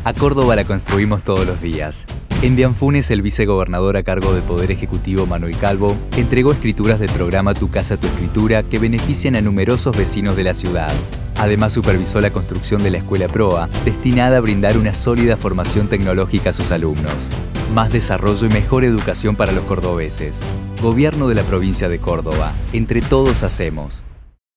A Córdoba la construimos todos los días. En Bianfunes, el vicegobernador a cargo del Poder Ejecutivo, Manuel Calvo, entregó escrituras del programa Tu Casa, Tu Escritura que benefician a numerosos vecinos de la ciudad. Además, supervisó la construcción de la Escuela Proa, destinada a brindar una sólida formación tecnológica a sus alumnos. Más desarrollo y mejor educación para los cordobeses. Gobierno de la provincia de Córdoba. Entre todos hacemos.